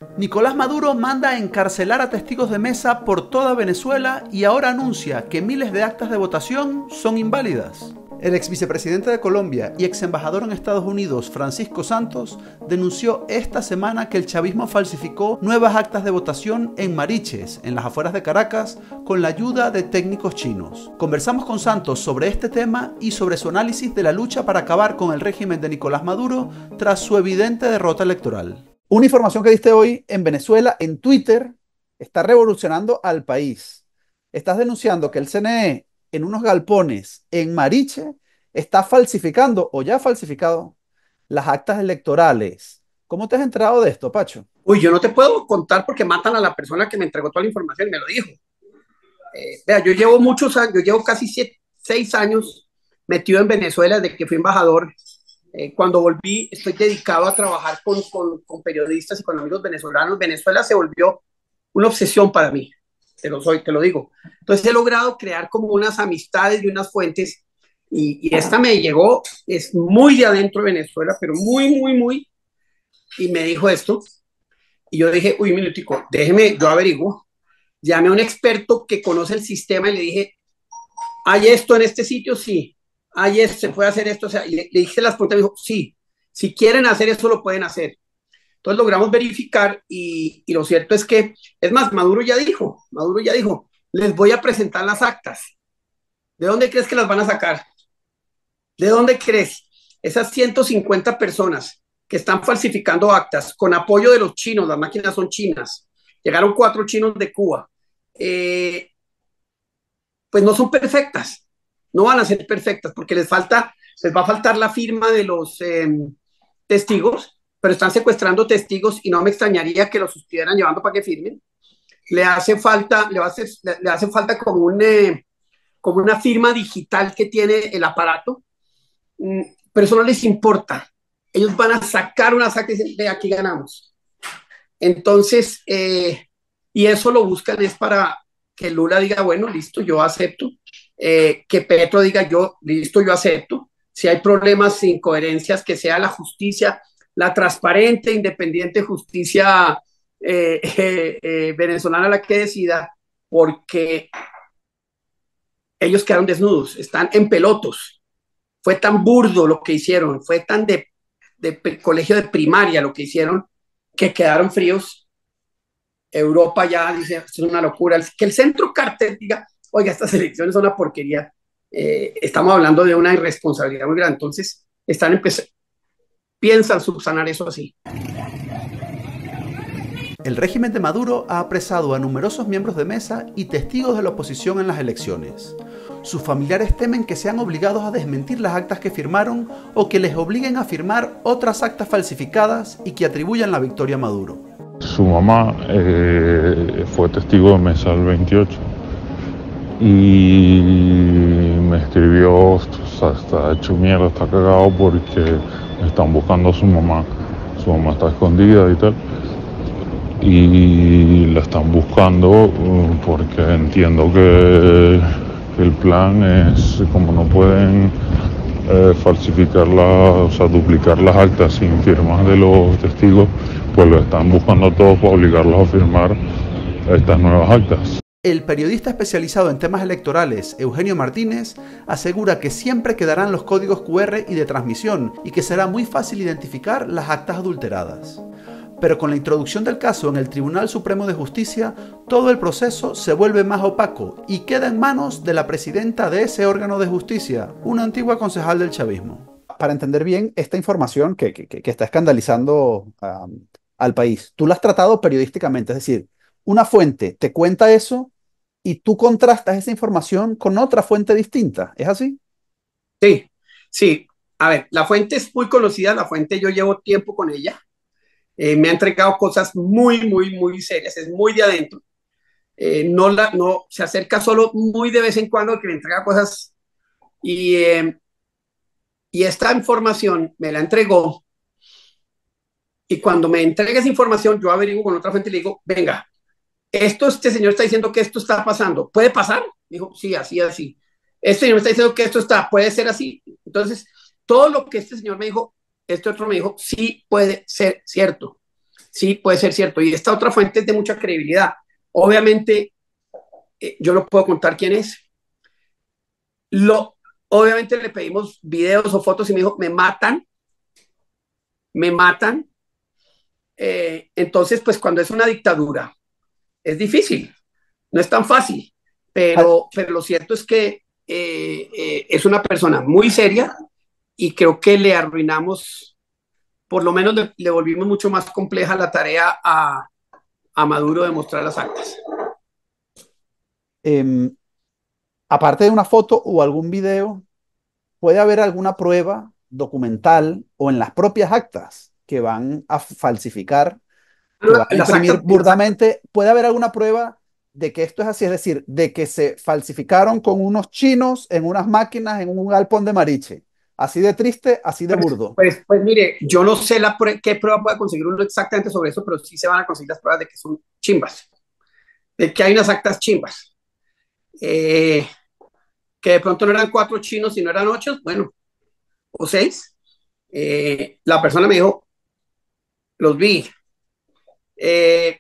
Nicolás Maduro manda a encarcelar a testigos de mesa por toda Venezuela y ahora anuncia que miles de actas de votación son inválidas. El ex vicepresidente de Colombia y ex embajador en Estados Unidos, Francisco Santos, denunció esta semana que el chavismo falsificó nuevas actas de votación en Mariches, en las afueras de Caracas, con la ayuda de técnicos chinos. Conversamos con Santos sobre este tema y sobre su análisis de la lucha para acabar con el régimen de Nicolás Maduro tras su evidente derrota electoral. Una información que diste hoy en Venezuela, en Twitter, está revolucionando al país. Estás denunciando que el CNE, en unos galpones en Mariche, está falsificando o ya ha falsificado las actas electorales. ¿Cómo te has enterado de esto, Pacho? Uy, yo no te puedo contar porque matan a la persona que me entregó toda la información y me lo dijo. Vea, yo llevo muchos años, yo llevo casi 6 años metido en Venezuela desde que fui embajador. Cuando volví, estoy dedicado a trabajar con periodistas y con amigos venezolanos. Venezuela se volvió una obsesión para mí, te lo digo. Entonces he logrado crear como unas amistades y unas fuentes y esta me llegó, es muy de adentro de Venezuela, pero muy, y me dijo esto. Y yo dije, uy, un minutico, déjeme, yo averiguo. Llamé a un experto que conoce el sistema y le dije, ¿hay esto en este sitio? Sí. ¿Hay esto? ¿Se puede hacer esto? O sea, y le dije las preguntas y me dijo, sí. Si quieren hacer eso, lo pueden hacer. Entonces logramos verificar y lo cierto es que, es más, Maduro ya dijo, les voy a presentar las actas. ¿De dónde crees que las van a sacar? ¿De dónde crees? Esas 150 personas que están falsificando actas con apoyo de los chinos, las máquinas son chinas, llegaron 4 chinos de Cuba, pues no son perfectas, no van a ser perfectas porque les va a faltar la firma de los testigos, pero están secuestrando testigos y no me extrañaría que los estuvieran llevando para que firmen. Le hace falta como una firma digital que tiene el aparato, pero eso no les importa. Ellos van a sacar una saca y dicen, de aquí ganamos. Entonces, y eso lo buscan es para que Lula diga, bueno, listo, yo acepto. Que Petro diga, yo, listo, yo acepto. Si hay problemas, incoherencias, que sea la justicia, la transparente, independiente justicia venezolana la que decida, porque ellos quedaron desnudos, están en pelotos. Fue tan burdo lo que hicieron, fue tan de colegio de primaria lo que hicieron, que quedaron fríos. Europa ya dice, esto es una locura. Que el centro cartel diga, oiga, estas elecciones son una porquería. Estamos hablando de una irresponsabilidad muy grande. Entonces, piensan subsanar eso así. El régimen de Maduro ha apresado a numerosos miembros de mesa y testigos de la oposición en las elecciones. Sus familiares temen que sean obligados a desmentir las actas que firmaron o que les obliguen a firmar otras actas falsificadas y que atribuyan la victoria a Maduro. Su mamá fue testigo de mesa el 28 y me escribió, o sea, está hecho mierda, está cagado porque están buscando a su mamá. Su mamá está escondida y tal. Y la están buscando porque entiendo que el plan es, como no pueden o sea, duplicar las actas sin firmas de los testigos, pues lo están buscando a todos para obligarlos a firmar estas nuevas actas. El periodista especializado en temas electorales, Eugenio Martínez, asegura que siempre quedarán los códigos QR y de transmisión y que será muy fácil identificar las actas adulteradas. Pero con la introducción del caso en el Tribunal Supremo de Justicia, todo el proceso se vuelve más opaco y queda en manos de la presidenta de ese órgano de justicia, una antigua concejal del chavismo. Para entender bien esta información que está escandalizando al país, tú la has tratado periodísticamente, es decir, una fuente te cuenta eso y tú contrastas esa información con otra fuente distinta, ¿es así? Sí, sí. A ver, la fuente es muy conocida, la fuente yo llevo tiempo con ella. Me ha entregado cosas muy serias, es muy de adentro. No se acerca solo muy de vez en cuando que me entrega cosas y, y esta información me la entregó y cuando me entrega esa información yo averiguo con otra fuente y le digo, venga, este señor está diciendo que esto está pasando, ¿puede pasar? Dijo, sí, así. Este señor está diciendo que puede ser así. Entonces, todo lo que este señor me dijo, este otro me dijo, sí puede ser cierto. sí puede ser cierto. Y esta otra fuente es de mucha credibilidad. Obviamente, yo no puedo contar quién es. Lo, obviamente le pedimos videos o fotos y me dijo, me matan. Entonces, pues cuando es una dictadura, es difícil, no es tan fácil, pero lo cierto es que es una persona muy seria y creo que le arruinamos, por lo menos le volvimos mucho más compleja la tarea a Maduro de mostrar las actas. Em, Aparte de una foto o algún video, ¿puede haber alguna prueba documental o en las propias actas que van a falsificar, que van a imprimir Las actas, burdamente? ¿Puede haber alguna prueba de que esto es así? Es decir, de que se falsificaron con unos chinos en unas máquinas en un galpón de Mariche. Así de triste, así de burdo. pues mire, yo no sé qué prueba puede conseguir uno exactamente sobre eso, pero sí se van a conseguir las pruebas de que son chimbas, de que hay unas actas chimbas. Eh, que de pronto no eran 4 chinos, sino eran 8, bueno, o 6. La persona me dijo, los vi, eh,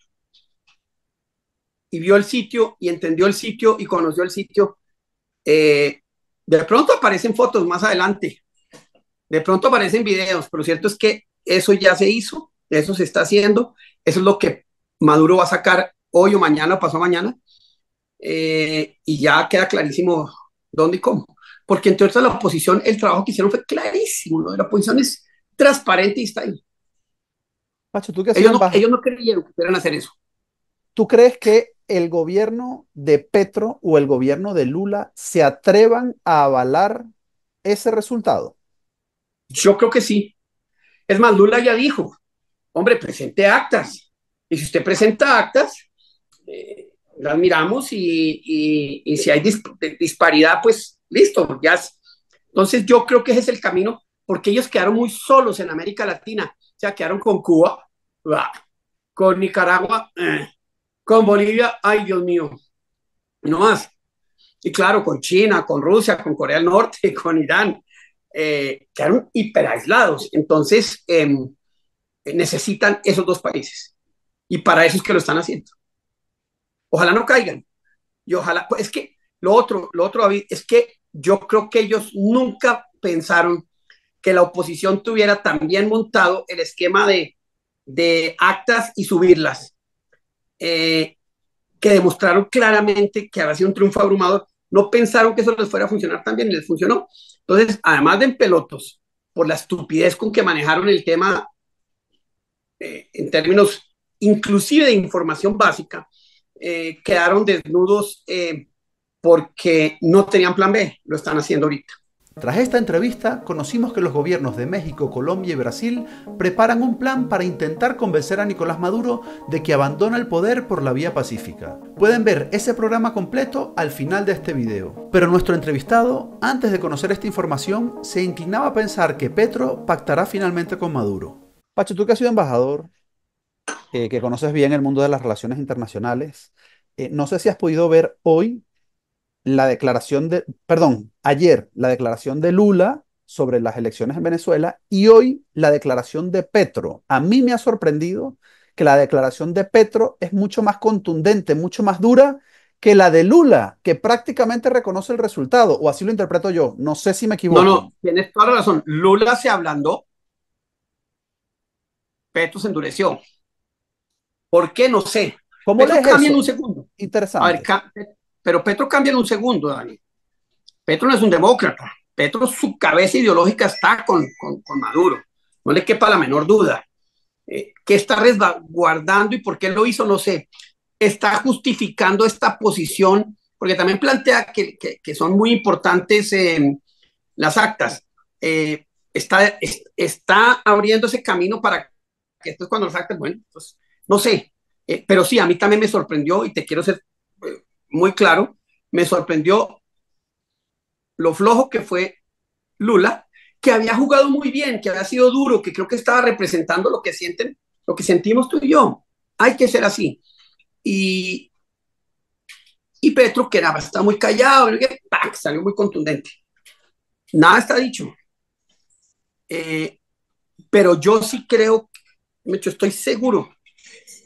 y vio el sitio, y entendió el sitio, y conoció el sitio. Eh, de pronto aparecen fotos más adelante, de pronto aparecen videos, pero lo cierto es que eso ya se hizo, eso se está haciendo, eso es lo que Maduro va a sacar hoy o mañana o pasado mañana, y ya queda clarísimo dónde y cómo. Porque entre otras la oposición, el trabajo que hicieron fue clarísimo, ¿no? La oposición es transparente y está ahí. Pacho, tú que has sido embajador, Ellos no creyeron que pudieran hacer eso. ¿tú crees que el gobierno de Petro o el gobierno de Lula se atrevan a avalar ese resultado? Yo creo que sí. Es más, Lula ya dijo, hombre, presente actas. Y si usted presenta actas, las miramos y si hay disparidad, pues listo, ya. Entonces yo creo que ese es el camino, porque ellos quedaron muy solos en América Latina. O sea, quedaron con Cuba, con Nicaragua, con Bolivia, ay Dios mío, no más. Y claro, con China, con Rusia, con Corea del Norte, con Irán, quedaron hiper aislados. Entonces, necesitan esos dos países. Y para eso es que lo están haciendo. Ojalá no caigan. Y ojalá, pues es que lo otro, David, es que yo creo que ellos nunca pensaron que la oposición tuviera tan bien montado el esquema de actas y subirlas, que demostraron claramente que había sido un triunfo abrumador. No pensaron que eso les fuera a funcionar tan bien y les funcionó. Entonces, además de en pelotos, por la estupidez con que manejaron el tema, en términos inclusive de información básica, quedaron desnudos, porque no tenían plan B, lo están haciendo ahorita. Tras esta entrevista, conocimos que los gobiernos de México, Colombia y Brasil preparan un plan para intentar convencer a Nicolás Maduro de que abandone el poder por la vía pacífica. Pueden ver ese programa completo al final de este video. Pero nuestro entrevistado, antes de conocer esta información, se inclinaba a pensar que Petro pactará finalmente con Maduro. Pacho, tú que has sido embajador, que conoces bien el mundo de las relaciones internacionales, no sé si has podido ver hoy la declaración de, perdón, ayer la declaración de Lula sobre las elecciones en Venezuela y hoy la declaración de Petro. A mí me ha sorprendido que la declaración de Petro es mucho más contundente, mucho más dura que la de Lula, que prácticamente reconoce el resultado, o así lo interpreto yo. No sé si me No, equivoco. no, tienes toda la razón. Lula se ablandó, Petro se endureció. ¿Por qué? No sé. ¿Cómo Petro lees cambia en un eso? segundo. A ver, Interesante. pero Petro cambia en un segundo, Dani. Petro no es un demócrata. Petro, su cabeza ideológica está con Maduro. No le quepa la menor duda. ¿Qué está resguardando y por qué lo hizo? No sé. Está justificando esta posición, porque también plantea que son muy importantes, las actas. Está abriendo ese camino para que esto es cuando las actas, bueno, pues no sé. Pero sí, a mí también me sorprendió y te quiero ser, muy claro, me sorprendió lo flojo que fue Lula, que había jugado muy bien, que había sido duro, que creo que estaba representando lo que sienten, lo que sentimos tú y yo. Hay que ser así. Y, y Petro, que era, está muy callado, ¡pac! Salió muy contundente. Nada está dicho. Eh, pero yo sí creo, yo estoy seguro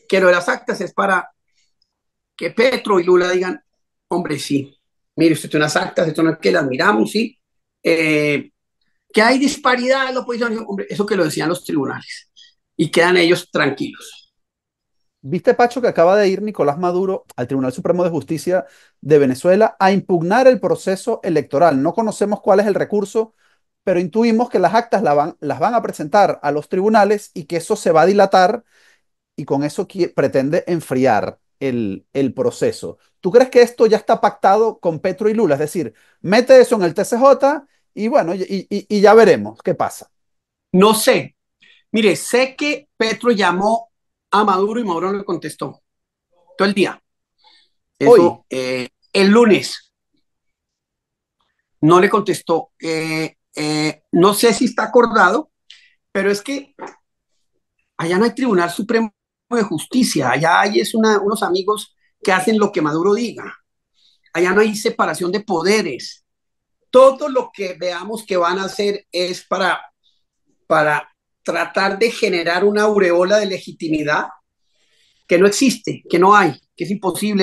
que lo de las actas es para que Petro y Lula digan, hombre, sí, mire, usted tiene unas actas, esto no es que las miramos, sí, que hay disparidad en la oposición, hombre, eso que lo decían los tribunales, y quedan ellos tranquilos. ¿Viste, Pacho, que acaba de ir Nicolás Maduro al Tribunal Supremo de Justicia de Venezuela a impugnar el proceso electoral? No conocemos cuál es el recurso, pero intuimos que las actas las van a presentar a los tribunales y que eso se va a dilatar y con eso pretende enfriar el proceso. ¿Tú crees que esto ya está pactado con Petro y Lula? Es decir, mete eso en el TCJ y bueno, y ya veremos qué pasa. No sé, mire, sé que Petro llamó a Maduro y Maduro no le contestó todo el día. Hoy, Eso, el lunes no le contestó. No sé si está acordado, pero es que allá no hay Tribunal Supremo de Justicia, allá hay unos amigos que hacen lo que Maduro diga, allá no hay separación de poderes. Todo lo que veamos que van a hacer es para tratar de generar una aureola de legitimidad que no existe, que no hay, que es imposible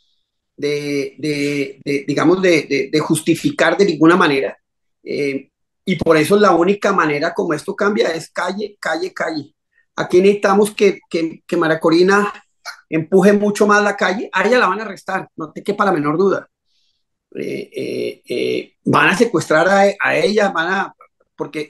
digamos, de justificar de ninguna manera. Y por eso la única manera como esto cambia es calle, calle, calle. Aquí necesitamos que María Corina empuje mucho más la calle. A ella la van a arrestar, no te quepa la menor duda. Van a secuestrar a ella, porque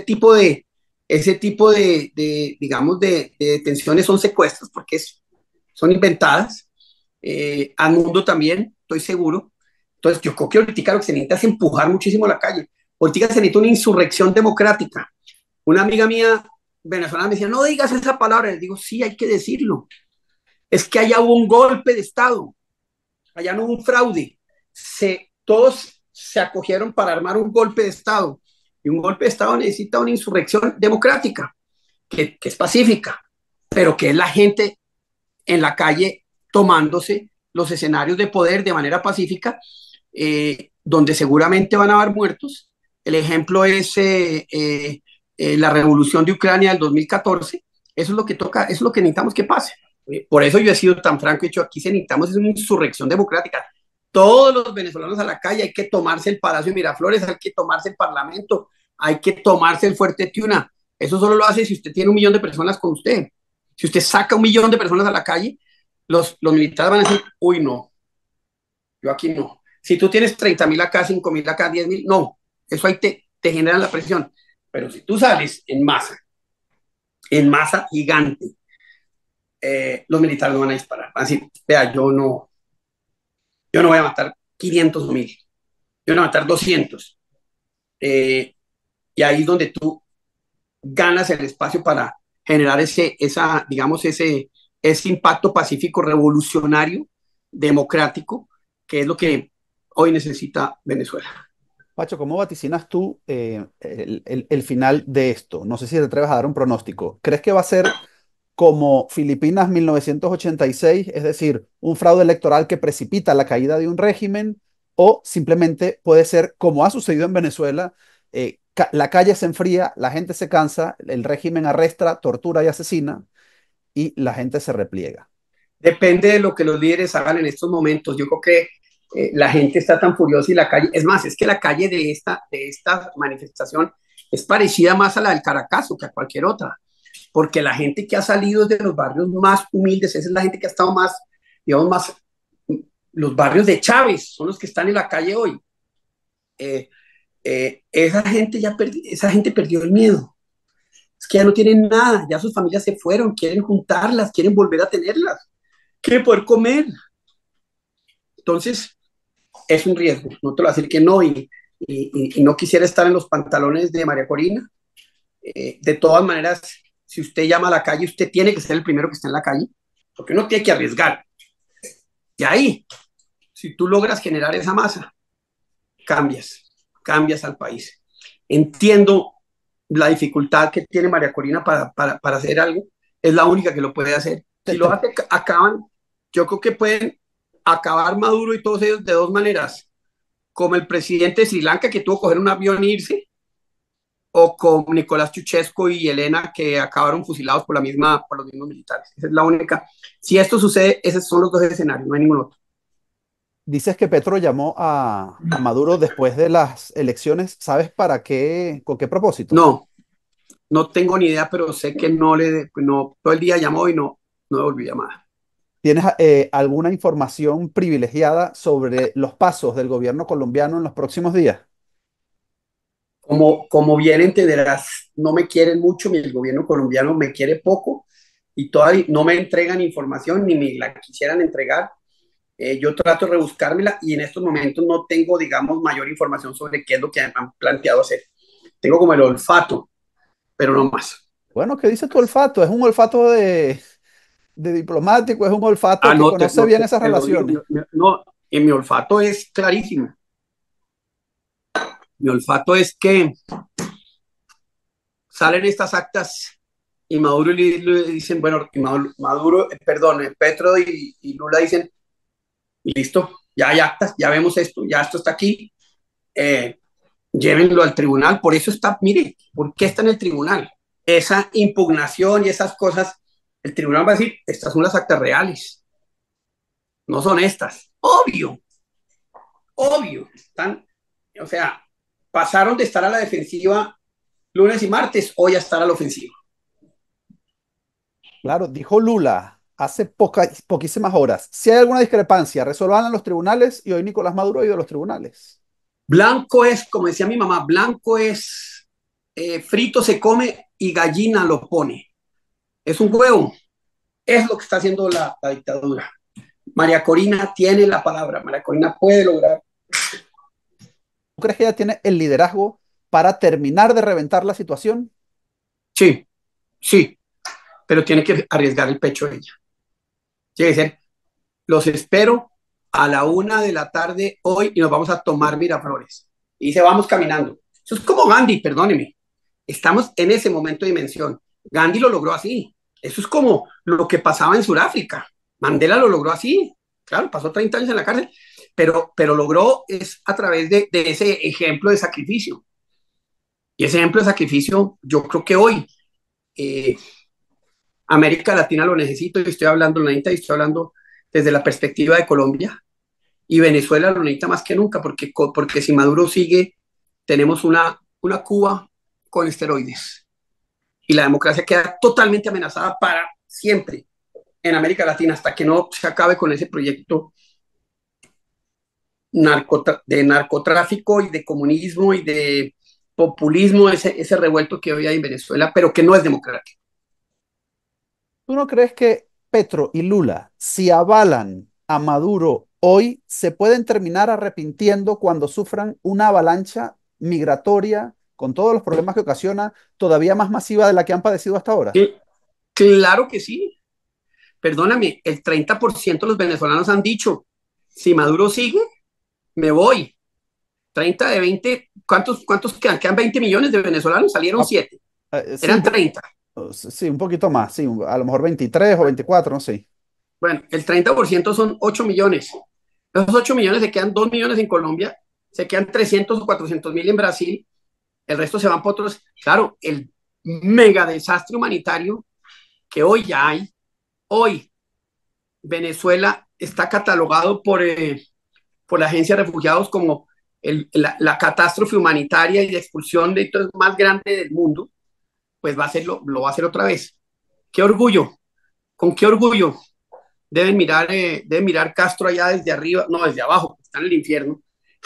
ese tipo digamos, de detenciones son secuestros, porque son inventadas. Al mundo también, estoy seguro. Entonces, yo creo que ahorita lo que se necesita es empujar muchísimo la calle. Ahorita se necesita una insurrección democrática. Una amiga mía venezolana me decía, no digas esa palabra. Les digo, sí, hay que decirlo. Es que allá hubo un golpe de Estado, allá no hubo un fraude. Todos se acogieron para armar un golpe de Estado. Y un golpe de Estado necesita una insurrección democrática, que es pacífica, pero que es la gente en la calle tomándose los escenarios de poder de manera pacífica, donde seguramente van a haber muertos. El ejemplo es la revolución de Ucrania del 2014. Eso es lo que toca, eso es lo que necesitamos que pase. Por eso yo he sido tan franco y he dicho, aquí se necesitamos es una insurrección democrática. Todos los venezolanos a la calle, hay que tomarse el Palacio de Miraflores, hay que tomarse el Parlamento, hay que tomarse el Fuerte Tiuna. Eso solo lo hace si usted tiene 1 millón de personas con usted. Si usted saca 1 millón de personas a la calle, los militares van a decir, uy, no, yo aquí no. Si tú tienes 30.000 acá, 5.000 acá, 10.000, no, eso ahí te genera la presión. Pero si tú sales en masa gigante, los militares no van a disparar. Van a decir, vea, yo no voy a matar 500 o 1.000, yo no voy a matar 200. Y ahí es donde tú ganas el espacio para generar digamos, ese impacto pacífico revolucionario, democrático, que es lo que hoy necesita Venezuela. Pacho, ¿cómo vaticinas tú el final de esto? No sé si te atreves a dar un pronóstico. ¿Crees que va a ser como Filipinas 1986, es decir, un fraude electoral que precipita la caída de un régimen, o simplemente puede ser como ha sucedido en Venezuela, la calle se enfría, la gente se cansa, el régimen arresta, tortura y asesina y la gente se repliega? Depende de lo que los líderes hagan en estos momentos. Yo creo que la gente está tan furiosa y la calle, es más, es que la calle de esta manifestación es parecida más a la del Caracazo que a cualquier otra, porque la gente que ha salido de los barrios más humildes, esa es la gente que ha estado más, digamos, más, los barrios de Chávez son los que están en la calle hoy. Esa gente perdió el miedo. Es que ya no tienen nada, ya sus familias se fueron, quieren juntarlas, quieren volver a tenerlas, quieren poder comer. Entonces, es un riesgo, no te lo voy a decir que no, y no quisiera estar en los pantalones de María Corina. De todas maneras, si usted llama a la calle, usted tiene que ser el primero que está en la calle, porque uno tiene que arriesgar. Y ahí, si tú logras generar esa masa, cambias al país. Entiendo la dificultad que tiene María Corina para hacer algo, es la única que lo puede hacer. Si Te- lo te- hace, acaban, yo creo que pueden acabar Maduro y todos ellos de 2 maneras, como el presidente de Sri Lanka que tuvo que coger un avión e irse, o con Nicolás Chuchesco y Elena, que acabaron fusilados por los mismos militares. Esa es la única. Si esto sucede, esos son los dos escenarios, no hay ningún otro. Dices que Petro llamó a Maduro después de las elecciones. ¿Sabes para qué, con qué propósito? No, no tengo ni idea, pero sé que no, todo el día llamó y no devolvió llamada. ¿Tienes alguna información privilegiada sobre los pasos del gobierno colombiano en los próximos días? Como bien entenderás, no me quieren mucho, el gobierno colombiano me quiere poco y todavía no me entregan información ni me la quisieran entregar. Yo trato de rebuscármela y en estos momentos no tengo, digamos, mayor información sobre qué es lo que han planteado hacer. Tengo como el olfato, pero no más. Bueno, ¿qué dice tu olfato? ¿Es un olfato de diplomático? ¿Es un olfato Ah, que conoce bien esas te lo digo, relaciones? no, en mi olfato es clarísimo. Mi olfato es que salen estas actas y Maduro le dicen, bueno, Maduro, perdón, Petro y Lula dicen, listo, ya hay actas, ya vemos esto, ya esto está aquí, eh, llévenlo al tribunal, por eso está, mire, ¿por qué está en el tribunal? Esa impugnación y esas cosas, el tribunal va a decir, estas son las actas reales, no son estas, obvio, están, o sea, pasaron de estar a la defensiva lunes y martes, hoy a estar a la ofensiva. Claro, dijo Lula hace poquísimas horas. Si hay alguna discrepancia, resuelvan en los tribunales y hoy Nicolás Maduro ha ido a los tribunales. Blanco es, como decía mi mamá, blanco es frito se come y gallina lo pone. Es un huevo. Es lo que está haciendo la dictadura. María Corina tiene la palabra. María Corina puede lograr. ¿Tú crees que ella tiene el liderazgo para terminar de reventar la situación? Sí, sí, pero tiene que arriesgar el pecho ella. Tiene que ser, los espero a la 1 de la tarde hoy y nos vamos a tomar Miraflores. Y dice, vamos caminando. Eso es como Gandhi, perdóneme. Estamos en ese momento de dimensión. Gandhi lo logró así. Eso es como lo que pasaba en Sudáfrica. Mandela lo logró así. Claro, pasó 30 años en la cárcel, pero logró es a través de ese ejemplo de sacrificio. Y ese ejemplo de sacrificio, yo creo que hoy eh, América Latina lo necesita y estoy hablando, lo necesita y estoy hablando desde la perspectiva de Colombia y Venezuela lo necesita más que nunca porque si Maduro sigue, tenemos una Cuba con esteroides y la democracia queda totalmente amenazada para siempre en América Latina hasta que no se acabe con ese proyecto de narcotráfico y de comunismo y de populismo, ese revuelto que hoy hay en Venezuela, pero que no es democrático. ¿Tú no crees que Petro y Lula, si avalan a Maduro hoy, se pueden terminar arrepintiendo cuando sufran una avalancha migratoria con todos los problemas que ocasiona, todavía más masiva de la que han padecido hasta ahora? Sí, claro que sí. Perdóname, el 30% de los venezolanos han dicho, si Maduro sigue, me voy. 30 de 20, ¿cuántos quedan? Quedan 20 millones de venezolanos, salieron Ah, 7, sí, eran 30. sí, un poquito más, sí, a lo mejor 23 o 24, no sé. Bueno, el 30% son 8 millones. Esos 8 millones se quedan 2 millones en Colombia, se quedan 300 o 400 mil en Brasil, el resto se van para otros. Claro, el mega desastre humanitario que hoy ya hay, hoy Venezuela está catalogado por la Agencia de Refugiados como la catástrofe humanitaria y de expulsión de todo más grande del mundo, pues va a hacerlo, lo va a hacer otra vez. Qué orgullo, con qué orgullo deben mirar Castro allá desde arriba, no, desde abajo, está en el infierno,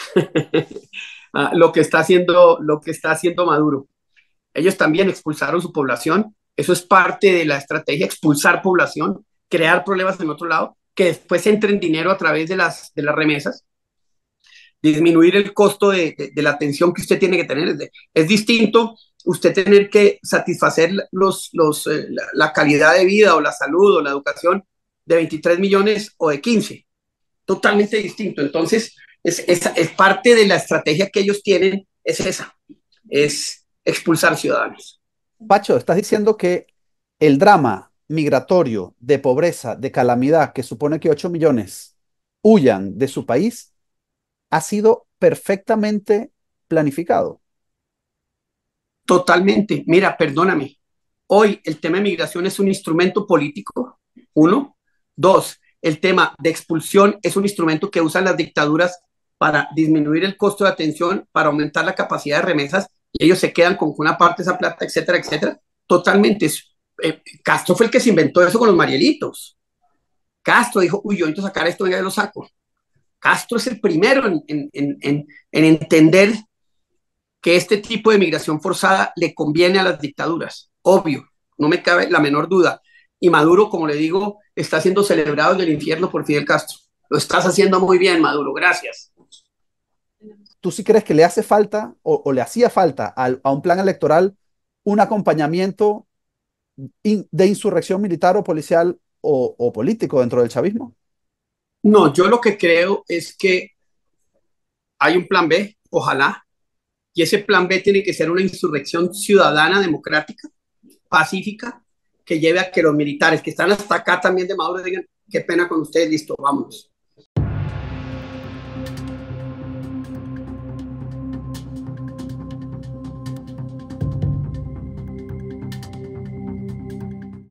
lo que está haciendo Maduro. Ellos también expulsaron su población, eso es parte de la estrategia, expulsar población, crear problemas en otro lado, que después entren dinero a través de las remesas, disminuir el costo de la atención que usted tiene que tener. Es distinto usted tener que satisfacer la calidad de vida o la salud o la educación de 23 millones o de 15. Totalmente distinto. Entonces, es parte de la estrategia que ellos tienen, es esa, es expulsar ciudadanos. Pacho, estás diciendo que el drama migratorio de pobreza, de calamidad, que supone que 8 millones huyan de su país, ha sido perfectamente planificado. Totalmente. Mira, perdóname. Hoy el tema de migración es un instrumento político, uno. Dos, el tema de expulsión es un instrumento que usan las dictaduras para disminuir el costo de atención, para aumentar la capacidad de remesas, y ellos se quedan con una parte de esa plata, etcétera, etcétera. Totalmente. Castro fue el que se inventó eso con los Marielitos. Castro dijo, uy, yo necesito sacar esto, venga, yo lo saco. Castro es el primero en entender que este tipo de migración forzada le conviene a las dictaduras, obvio, no me cabe la menor duda. Y Maduro, como le digo, está siendo celebrado en el infierno por Fidel Castro. Lo estás haciendo muy bien, Maduro, gracias. ¿Tú sí crees que le hace falta o le hacía falta a un plan electoral un acompañamiento de insurrección militar o policial o político dentro del chavismo? No, yo lo que creo es que hay un plan B, ojalá, y ese plan B tiene que ser una insurrección ciudadana, democrática, pacífica, que lleve a que los militares que están hasta acá también de Maduro digan, qué pena con ustedes, listo, vámonos.